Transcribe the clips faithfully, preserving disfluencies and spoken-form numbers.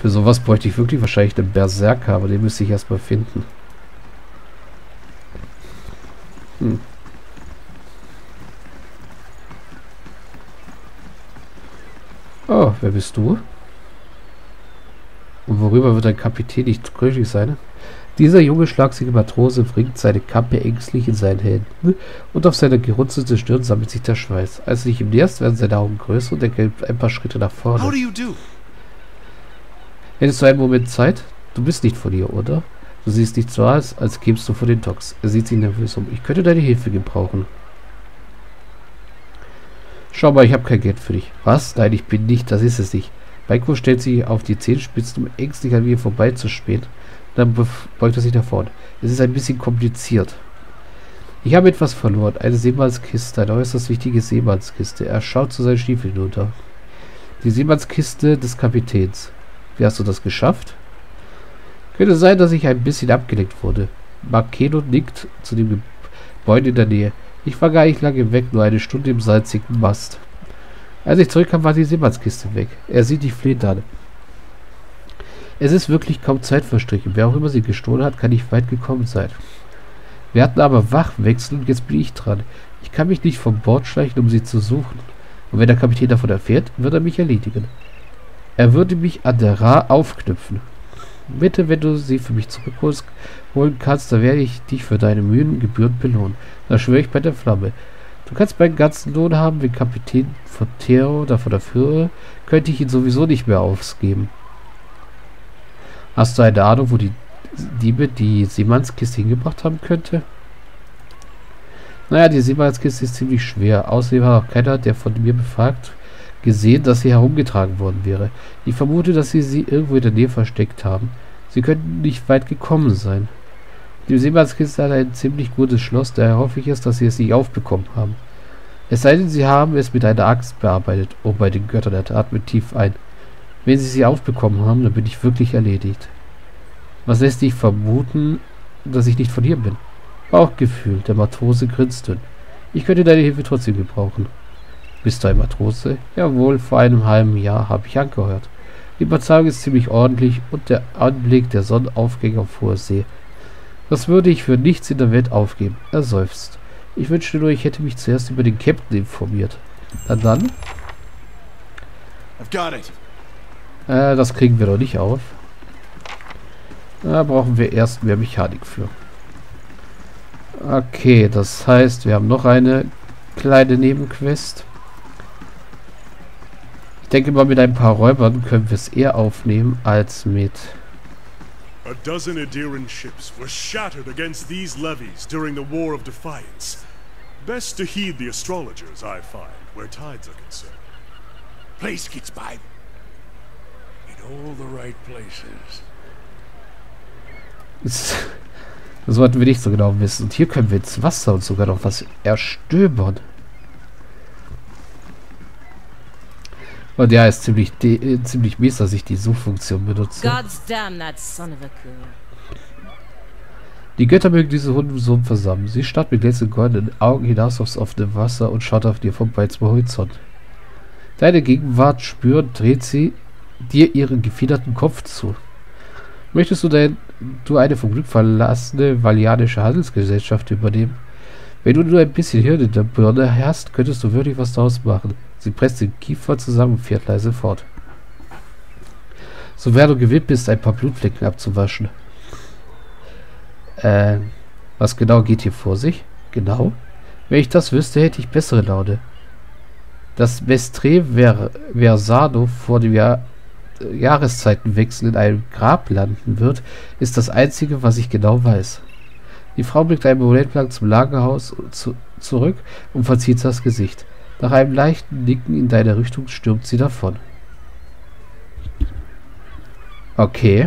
Für sowas bräuchte ich wirklich wahrscheinlich einen Berserker, aber den müsste ich erstmal finden. Hm. Oh, wer bist du? Und worüber wird ein Kapitän nicht glücklich sein? Dieser junge, schlagsige Matrose bringt seine Kappe ängstlich in seinen Händen und auf seiner gerunzelten Stirn sammelt sich der Schweiß. Als du dich ihm näherst, werden seine Augen größer und er geht ein paar Schritte nach vorne. Hättest du einen Moment Zeit? Du bist nicht von hier, oder? Du siehst nicht so aus, als kämst du von den Docks. Er sieht sich nervös um. Ich könnte deine Hilfe gebrauchen. Schau mal, ich habe kein Geld für dich. Was? Nein, ich bin nicht. Das ist es nicht. Maiko stellt sich auf die Zehenspitzen, um ängstlich an mir vorbeizuspähen. Dann beugt er sich nach vorne. Es ist ein bisschen kompliziert. Ich habe etwas verloren. Eine Seemannskiste. Eine äußerst wichtige Seemannskiste. Er schaut zu seinen Stiefeln hinunter. Die Seemannskiste des Kapitäns. Wie hast du das geschafft? Könnte sein, dass ich ein bisschen abgelenkt wurde. Makeno nickt zu dem Gebäude in der Nähe. Ich war gar nicht lange weg, nur eine Stunde im salzigen Mast. Als ich zurückkam, war die Seemannskiste weg. Er sieht dich flehend an. Es ist wirklich kaum Zeit verstrichen. Wer auch immer sie gestohlen hat, kann nicht weit gekommen sein. Wir hatten aber Wachwechsel und jetzt bin ich dran. Ich kann mich nicht vom Bord schleichen, um sie zu suchen. Und wenn der Kapitän davon erfährt, wird er mich erledigen. Er würde mich an der Ra aufknüpfen. Bitte, wenn du sie für mich zurückholen kannst, dann werde ich dich für deine Mühen gebührend belohnen. Da schwöre ich bei der Flamme. Du kannst meinen ganzen Lohn haben, wenn Kapitän Fortero davon erführe, könnte ich ihn sowieso nicht mehr ausgeben. Hast du eine Ahnung, wo die Diebe die Seemannskiste hingebracht haben könnte? Naja, die Seemannskiste ist ziemlich schwer. Außerdem hat auch keiner, der von mir befragt, gesehen, dass sie herumgetragen worden wäre. Ich vermute, dass sie sie irgendwo in der Nähe versteckt haben. Sie könnten nicht weit gekommen sein. Die Seemannskiste hat ein ziemlich gutes Schloss, daher hoffe ich es, dass sie es nicht aufbekommen haben. Es sei denn, sie haben es mit einer Axt bearbeitet. Oh, bei den Göttern, er atmet tief ein. Wenn sie sie aufbekommen haben, dann bin ich wirklich erledigt. Was lässt dich vermuten, dass ich nicht von hier bin? Bauchgefühl, der Matrose grinst dünn. Ich könnte deine Hilfe trotzdem gebrauchen. Bist du ein Matrose? Jawohl, vor einem halben Jahr habe ich angehört. Die Bezahlung ist ziemlich ordentlich und der Anblick der Sonnenaufgänge auf hoher See. Das würde ich für nichts in der Welt aufgeben. Er seufzt. Ich wünschte nur, ich hätte mich zuerst über den Captain informiert. Na dann. Äh, das kriegen wir doch nicht auf. Da brauchen wir erst mehr Mechanik für. Okay, das heißt, wir haben noch eine kleine Nebenquest. Ich denke mal, mit ein paar Räubern können wir es eher aufnehmen, als mit... A dozen Adiran ships were shattered against these levies during the War of Defiance. Best to heed the astrologers, I find, where tides are concerned. Place gets by in all the right places. Das sollten wir nicht so genau wissen. Und hier können wir ins Wasser und sogar noch was erstöbern. Und ja, ist ziemlich, äh, ziemlich mies, dass ich die Suchfunktion benutze. Die Götter mögen diese Hundensohn versammeln. Sie starrt mit glänzenden goldenen Augen hinaus aufs offene Wasser und schaut auf dir vorbei zum Horizont. Deine Gegenwart spüren, dreht sie dir ihren gefiederten Kopf zu. Möchtest du denn du eine vom Glück verlassene valianische Handelsgesellschaft übernehmen? Wenn du nur ein bisschen Hirn in der Birne hast, könntest du wirklich was daraus machen. Sie presst den Kiefer zusammen und fährt leise fort. So wer du gewillt bist, ein paar Blutflecken abzuwaschen. Äh, was genau geht hier vor sich? Genau. Wenn ich das wüsste, hätte ich bessere Laune. Dass Mestre Ver Versado vor dem Jahr Jahreszeitenwechsel in einem Grab landen wird, ist das Einzige, was ich genau weiß. Die Frau blickt einen Moment lang zum Lagerhaus zu, zurück und verzieht das Gesicht. Nach einem leichten Nicken in deine Richtung stürmt sie davon. Okay.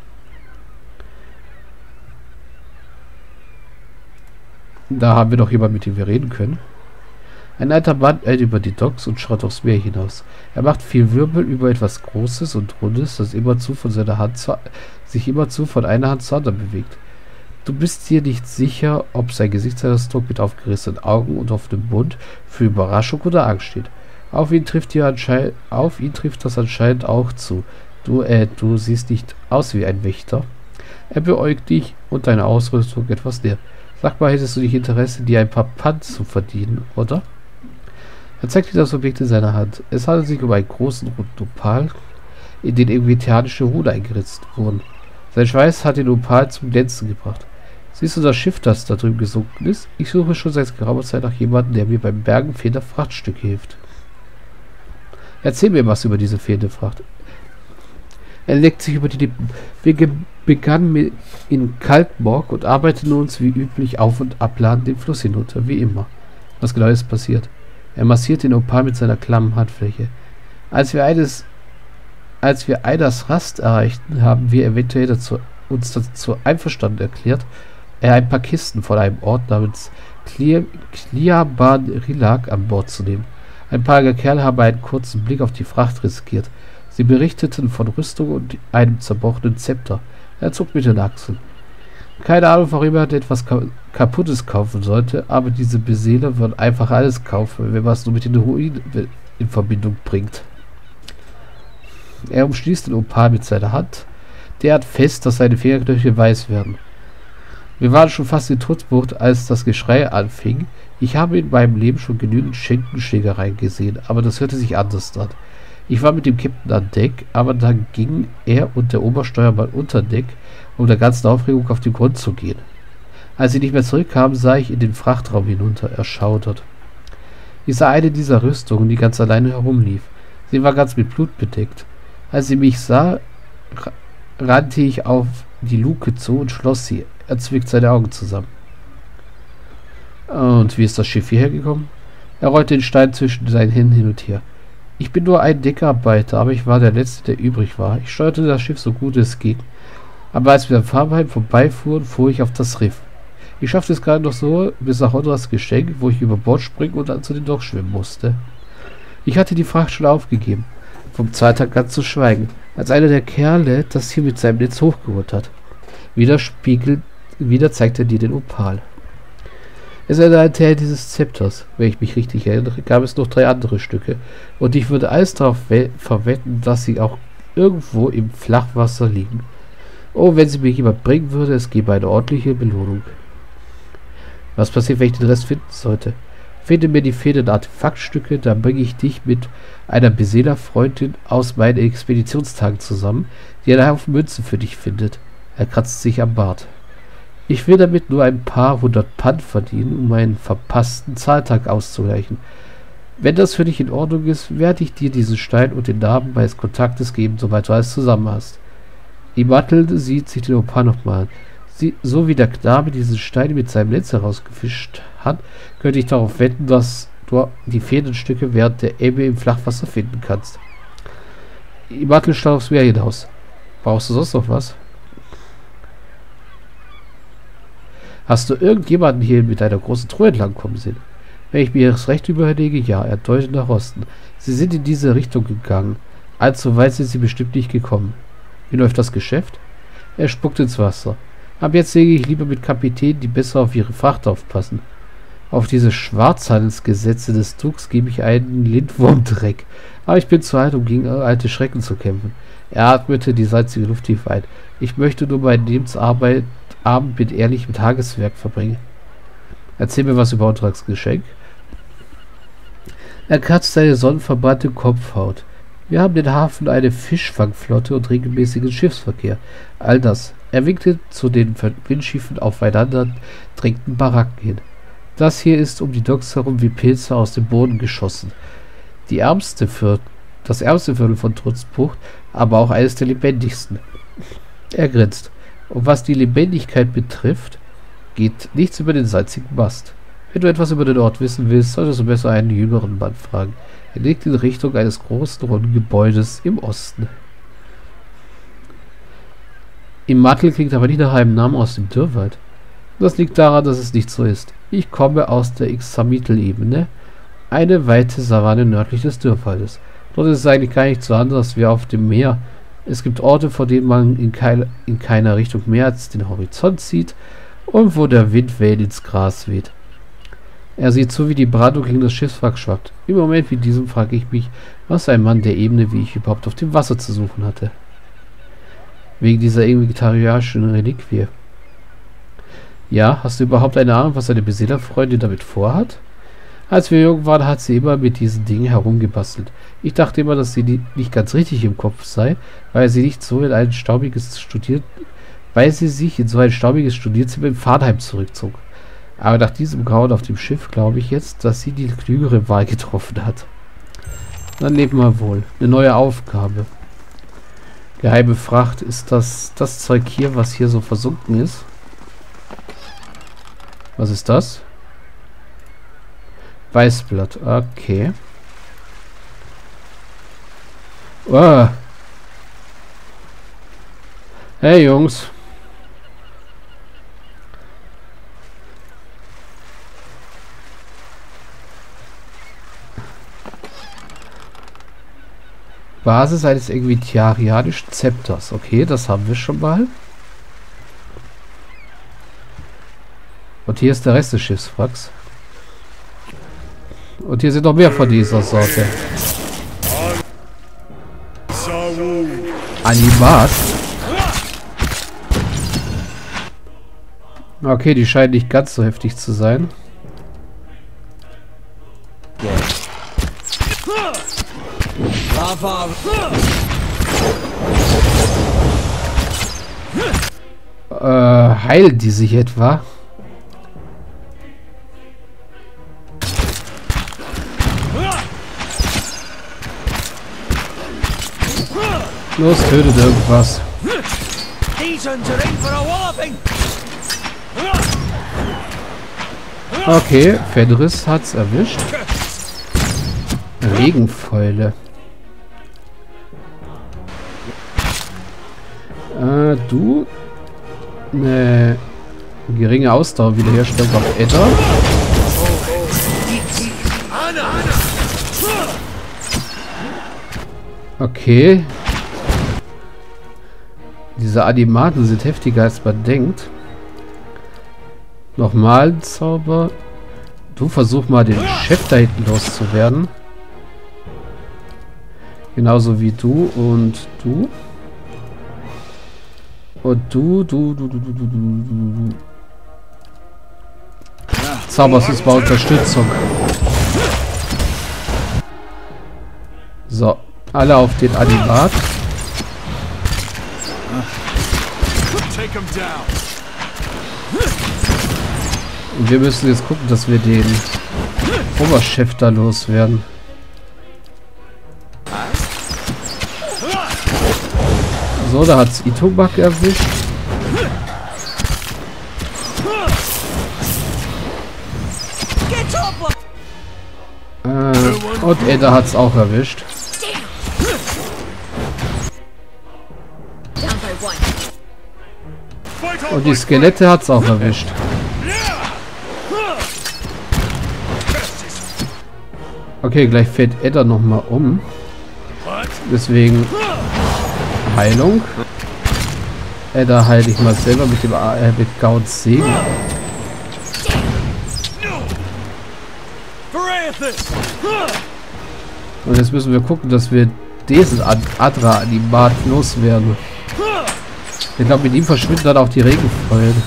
Da haben wir doch jemanden, mit dem wir reden können. Ein alter Mann eilt über die Docks und schaut aufs Meer hinaus. Er macht viel Wirbel über etwas Großes und Rundes, das immerzu von seiner Hand zu, sich immerzu von einer Hand zur anderen bewegt. Du bist dir nicht sicher, ob sein Gesichtsausdruck mit aufgerissenen Augen und offenem Mund für Überraschung oder Angst steht. Auf ihn trifft, hier anscheinend, auf ihn trifft das anscheinend auch zu. Du, äh, du siehst nicht aus wie ein Wächter. Er beäugt dich und deine Ausrüstung etwas näher. Sag mal, hättest du nicht Interesse, dir ein paar Pfand zu verdienen, oder? Er zeigt dir das Objekt in seiner Hand. Es handelt sich um einen großen runden Opal, in den irgendwelche Runen eingeritzt wurden. Sein Schweiß hat den Opal zum Glänzen gebracht. Siehst du das Schiff, das da drüben gesunken ist? Ich suche schon seit geraumer Zeit nach jemandem, der mir beim Bergen fehlender Frachtstücke hilft. Erzähl mir was über diese fehlende Fracht. Er leckt sich über die Lippen. Wir begannen in Kaltmorg und arbeiteten uns wie üblich auf und abladen den Fluss hinunter, wie immer. Was genau ist passiert? Er massiert den Opal mit seiner klammen Handfläche. Als wir eines, als wir Eidas Rast erreichten, haben wir eventuell dazu, uns dazu einverstanden erklärt, er ein paar Kisten von einem Ort namens Kliaban Rilak an Bord zu nehmen. Ein paar Kerle haben einen kurzen Blick auf die Fracht riskiert. Sie berichteten von Rüstung und einem zerbrochenen Zepter. Er zog mit den Achseln. Keine Ahnung, warum er etwas Kaputtes kaufen sollte, aber diese Beseeler würden einfach alles kaufen, wenn man es nur mit den Ruinen in Verbindung bringt. Er umschließt den Opal mit seiner Hand, derart fest, dass seine Fingerknöchel weiß werden. Wir waren schon fast in Trutzbucht, als das Geschrei anfing. Ich habe in meinem Leben schon genügend Schenkenschlägereien gesehen, aber das hörte sich anders an. Ich war mit dem Captain an Deck, aber dann ging er und der Obersteuermann unter Deck, um der ganzen Aufregung auf den Grund zu gehen. Als sie nicht mehr zurückkamen, sah ich in den Frachtraum hinunter, erschaudert. Ich sah eine dieser Rüstungen, die ganz alleine herumlief. Sie war ganz mit Blut bedeckt. Als sie mich sah, rannte ich auf die Luke zu und schloss sie. Er zwickt seine Augen zusammen. Und wie ist das Schiff hierher gekommen? Er rollte den Stein zwischen seinen Händen hin und her. Ich bin nur ein Deckarbeiter, aber ich war der Letzte, der übrig war. Ich steuerte das Schiff so gut es ging. Aber als wir am Farmheim vorbeifuhren, fuhr ich auf das Riff. Ich schaffte es gerade noch so, bis nach Hodras Geschenk, wo ich über Bord springen und dann zu den Docks schwimmen musste. Ich hatte die Fracht schon aufgegeben, vom Zweitag ganz zu schweigen, als einer der Kerle das hier mit seinem Netz hochgeholt hat. Wieder spiegelt, wieder zeigt er dir den Opal. Es ist ein Teil dieses Zepters. Wenn ich mich richtig erinnere, gab es noch drei andere Stücke. Und ich würde alles darauf verwetten, dass sie auch irgendwo im Flachwasser liegen. Oh, wenn sie mir jemand bringen würde, es gäbe eine ordentliche Belohnung. Was passiert, wenn ich den Rest finden sollte? Finde mir die fehlenden Artefaktstücke, dann bringe ich dich mit einer Beseeler-Freundin aus meinen Expeditionstagen zusammen, die einen Haufen Münzen für dich findet. Er kratzt sich am Bart. Ich will damit nur ein paar hundert Pfand verdienen, um meinen verpassten Zahltag auszugleichen. Wenn das für dich in Ordnung ist, werde ich dir diesen Stein und den Namen meines Kontaktes geben, sobald du alles zusammen hast. Die Mattel sieht sich den Opal nochmal an. Sie, so wie der Knabe diesen Stein mit seinem Netz herausgefischt hat, könnte ich darauf wetten, dass du die fehlenden Stücke während der Ebbe im Flachwasser finden kannst. Die Mattel schaut aufs Meer hinaus. Brauchst du sonst noch was? Hast du irgendjemanden hier mit einer großen Truhe entlangkommen sehen? Wenn ich mir das recht überlege, ja, er deutet nach Osten. Sie sind in diese Richtung gegangen. Allzu weit sind sie bestimmt nicht gekommen. Wie läuft das Geschäft? Er spuckt ins Wasser. Ab jetzt sehe ich lieber mit Kapitänen, die besser auf ihre Fracht aufpassen. Auf diese Schwarzhandelsgesetze des Drucks gebe ich einen Lindwurmdreck. Aber ich bin zu alt, um gegen alte Schrecken zu kämpfen. Er atmete die salzige Luft tief ein. Ich möchte nur meine Lebensarbeit Abend mit ehrlichem Tageswerk verbringen. Erzähl mir was über Odraks Geschenk. Er kratzt seine sonnenverbrannte Kopfhaut. Wir haben den Hafen, eine Fischfangflotte und regelmäßigen Schiffsverkehr. All das. Er winkte zu den windschiffen aufeinander drängten Baracken hin. Das hier ist um die Docks herum wie Pilze aus dem Boden geschossen. Die ärmste Viertel, das ärmste Viertel von Trutzbucht, aber auch eines der lebendigsten. Er grinst. Und was die Lebendigkeit betrifft, geht nichts über den salzigen Mast. Wenn du etwas über den Ort wissen willst, solltest du besser einen jüngeren Mann fragen. Er liegt in Richtung eines großen, runden Gebäudes im Osten. Im Mattel klingt aber nicht nach einem Namen aus dem Dürrwald. Das liegt daran, dass es nicht so ist. Ich komme aus der Ixamitel-Ebene, eine weite Savanne nördlich des Dürrwaldes. Dort ist es eigentlich gar nicht so anders wie auf dem Meer. Es gibt Orte, vor denen man in, kein, in keiner Richtung mehr als den Horizont sieht und wo der Wind wehend ins Gras weht. Er sieht zu, wie die Brandung gegen das Schiffswrack schwappt. Im Moment wie diesem frage ich mich, was ein Mann der Ebene wie ich überhaupt auf dem Wasser zu suchen hatte. Wegen dieser vegetarischen Reliquie. Ja, hast du überhaupt eine Ahnung, was deine Besitterfreundin damit vorhat? Als wir jung waren, hat sie immer mit diesen Dingen herumgebastelt. Ich dachte immer, dass sie nicht ganz richtig im Kopf sei, weil sie nicht so in ein staubiges Studiert, weil sie sich in so ein staubiges Studierzimmer in Pfadheim zurückzog. Aber nach diesem Grauen auf dem Schiff glaube ich jetzt, dass sie die klügere Wahl getroffen hat. Dann leben wir wohl. Eine neue Aufgabe. Geheime Fracht. Ist das das Zeug hier, was hier so versunken ist? Was ist das? Weißblatt. Okay. Oh. Hey Jungs. Basis eines vegetarianischen Zepters. Okay, das haben wir schon mal. Und hier ist der Rest des Schiffswracks. Und hier sind noch mehr von dieser Sorte. Animat. Okay, die scheinen nicht ganz so heftig zu sein. Äh, heilen die sich etwa? Los, tötet irgendwas. Okay, Fenris hat's erwischt. Regenfäule. Äh, du? Eine geringe Ausdauer wiederherstellung auf Edda. Okay. Diese Animaten sind heftiger als man denkt. Nochmal ein Zauber. Du versuch mal den Chef da hinten loszuwerden. Genauso wie du und du. Und du, du, du, du, du, du, du, du. Zauberst uns mal Unterstützung. So, alle auf den Animat. Und wir müssen jetzt gucken, dass wir den Oberchef da loswerden. So, da hat's Itobak erwischt. Äh, und Edda hat's auch erwischt. Und die Skelette hat's auch erwischt. Okay, gleich fällt Edda nochmal um. Deswegen Heilung. Edda heile ich mal selber mit dem äh, mit Gauns Segen. Und jetzt müssen wir gucken, dass wir diesen Adra-Animat loswerden. Ich glaube, mit ihm verschwinden dann auch die Regenfäule.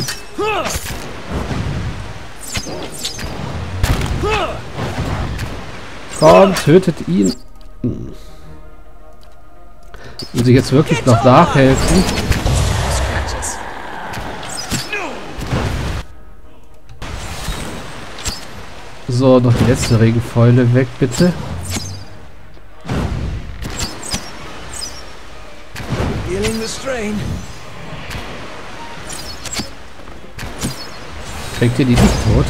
Komm, tötet ihn. Muss ich jetzt wirklich noch nachhelfen? So, noch die letzte Regenfäule weg, bitte. Kriegt ihr die nicht tot?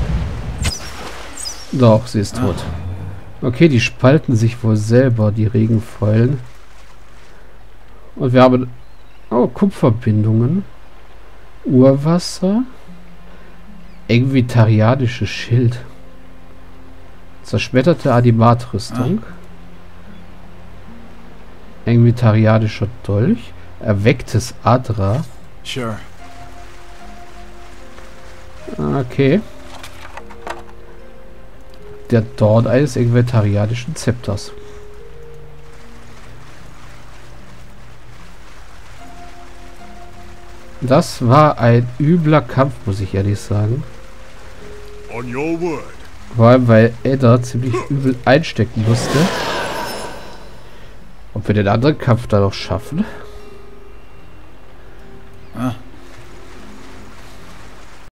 Doch, sie ist tot. Okay, die spalten sich wohl selber, die Regenfäulen. Und wir haben... Oh, Kupferbindungen. Urwasser. Vegetarianisches Schild. Zerschmetterte Animatrüstung. Vegetarianischer Dolch. Erwecktes Adra. Sure. Okay. Der Dorn eines vegetarianischen Zepters. Das war ein übler Kampf, muss ich ehrlich sagen. On your word. Vor allem, weil Edda ziemlich übel einstecken musste. Ob wir den anderen Kampf da noch schaffen?